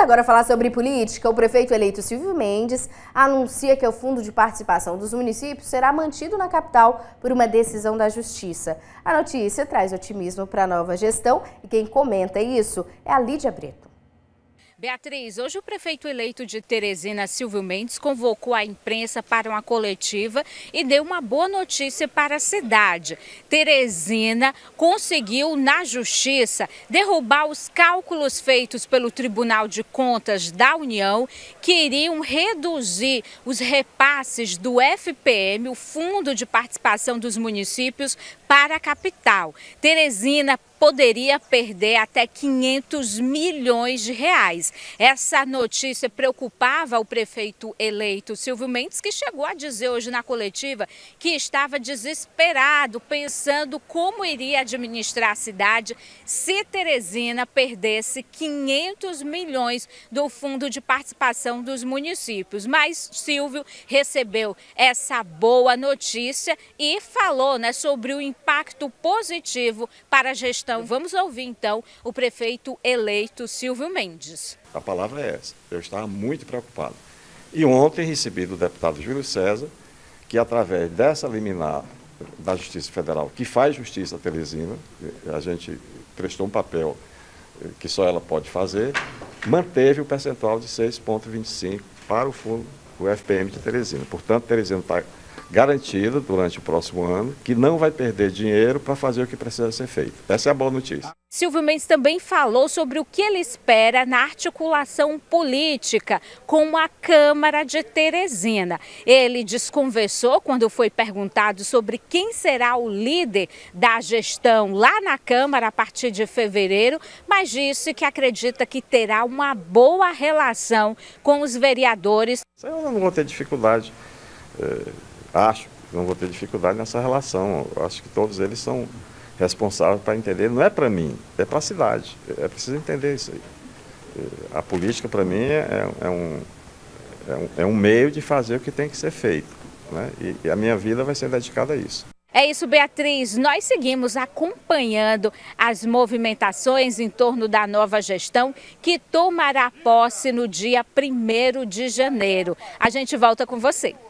agora falar sobre política. O prefeito eleito Silvio Mendes anuncia que o fundo de participação dos municípios será mantido na capital por uma decisão da Justiça. A notícia traz otimismo para a nova gestão e quem comenta isso é a Lídia Brito. Beatriz, hoje o prefeito eleito de Teresina, Silvio Mendes, convocou a imprensa para uma coletiva e deu uma boa notícia para a cidade. Teresina conseguiu, na Justiça, derrubar os cálculos feitos pelo Tribunal de Contas da União, que iriam reduzir os repasses do FPM, o Fundo de Participação dos Municípios, para a capital. Teresina poderia perder até 500 milhões de reais. Essa notícia preocupava o prefeito eleito Silvio Mendes, que chegou a dizer hoje na coletiva que estava desesperado, pensando como iria administrar a cidade se Teresina perdesse 500 milhões do Fundo de Participação dos Municípios. Mas Silvio recebeu essa boa notícia e falou, sobre o impacto positivo para a gestão. Vamos ouvir então o prefeito eleito Silvio Mendes. A palavra é essa. Eu estava muito preocupado. E ontem recebi do deputado Júlio César que, através dessa liminar da Justiça Federal, que faz justiça a Teresina, a gente prestou um papel que só ela pode fazer, manteve o percentual de 6,25 para o fundo, o FPM de Teresina. Portanto, Teresina está garantida durante o próximo ano, que não vai perder dinheiro para fazer o que precisa ser feito. Essa é a boa notícia. Silvio Mendes também falou sobre o que ele espera na articulação política com a Câmara de Teresina. Ele desconversou quando foi perguntado sobre quem será o líder da gestão lá na Câmara a partir de fevereiro, mas disse que acredita que terá uma boa relação com os vereadores. Eu não vou ter dificuldade. Acho que não vou ter dificuldade nessa relação. Eu acho que todos eles são responsáveis para entender. Não é para mim, é para a cidade. É preciso entender isso aí. A política, para mim, é um meio de fazer o que tem que ser feito, né? E a minha vida vai ser dedicada a isso. É isso, Beatriz. Nós seguimos acompanhando as movimentações em torno da nova gestão que tomará posse no dia 1º de janeiro. A gente volta com você.